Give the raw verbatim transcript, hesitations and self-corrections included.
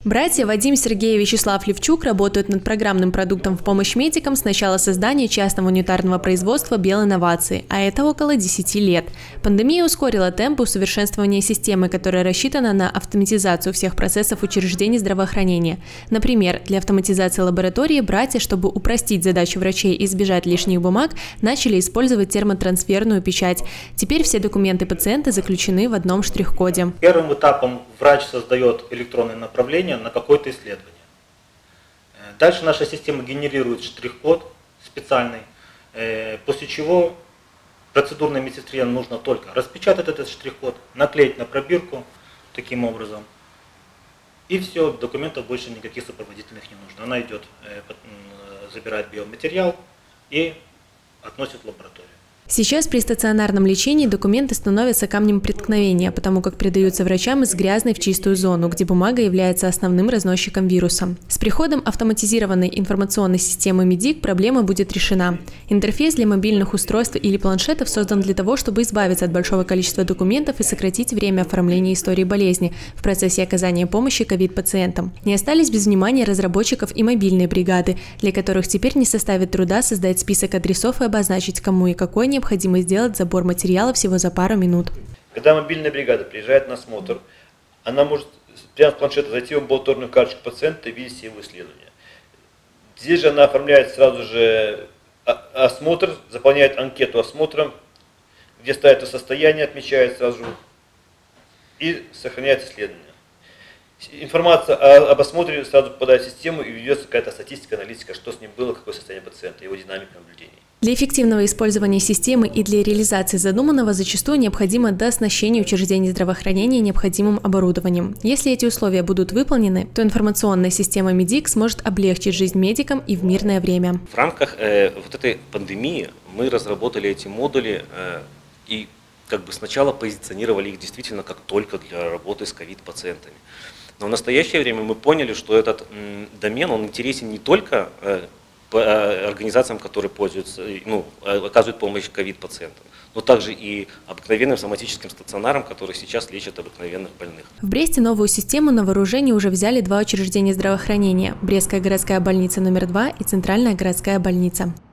Братья Вадим, Сергей и Вячеслав Левчук работают над программным продуктом в помощь медикам с начала создания частного унитарного производства Белинновации, а это около десяти лет. Пандемия ускорила темпы усовершенствования системы, которая рассчитана на автоматизацию всех процессов учреждений здравоохранения. Например, для автоматизации лаборатории братья, чтобы упростить задачу врачей и избежать лишних бумаг, начали использовать термотрансферную печать. Теперь все документы пациента заключены в одном штрих-коде. Первым этапом врач создает электронное направление на какое-то исследование. Дальше наша система генерирует штрих-код специальный, после чего процедурной медсестре нужно только распечатать этот штрих-код, наклеить на пробирку таким образом, и все, документов больше никаких сопроводительных не нужно. Она идет, забирает биоматериал и относит в лабораторию. Сейчас при стационарном лечении документы становятся камнем преткновения, потому как передаются врачам из грязной в чистую зону, где бумага является основным разносчиком вируса. С приходом автоматизированной информационной системы Медик проблема будет решена. Интерфейс для мобильных устройств или планшетов создан для того, чтобы избавиться от большого количества документов и сократить время оформления истории болезни в процессе оказания помощи ковид-пациентам. Не остались без внимания разработчиков и мобильные бригады, для которых теперь не составит труда создать список адресов и обозначить, кому и какой необходимо необходимо сделать забор материала всего за пару минут. Когда мобильная бригада приезжает на осмотр, она может прямо с планшета зайти в амбулаторную карточку пациента и видеть все его исследования. Здесь же она оформляет сразу же осмотр, заполняет анкету осмотра, где ставит состояние, отмечает сразу же и сохраняет исследования. Информация об осмотре сразу попадает в систему и ведется какая-то статистика, аналитика, что с ним было, какое состояние пациента, его динамика наблюдений. Для эффективного использования системы и для реализации задуманного зачастую необходимо дооснащение учреждений здравоохранения необходимым оборудованием. Если эти условия будут выполнены, то информационная система Медик сможет облегчить жизнь медикам и в мирное время. В рамках э, вот этой пандемии мы разработали эти модули э, и как бы сначала позиционировали их действительно как только для работы с ковид-пациентами. Но в настоящее время мы поняли, что этот м, домен, он интересен не только э, организациям, которые пользуются, ну, оказывают помощь ковид-пациентам, но также и обыкновенным соматическим стационарам, которые сейчас лечат обыкновенных больных. В Бресте новую систему на вооружение уже взяли два учреждения здравоохранения – Брестская городская больница номер два и Центральная городская больница.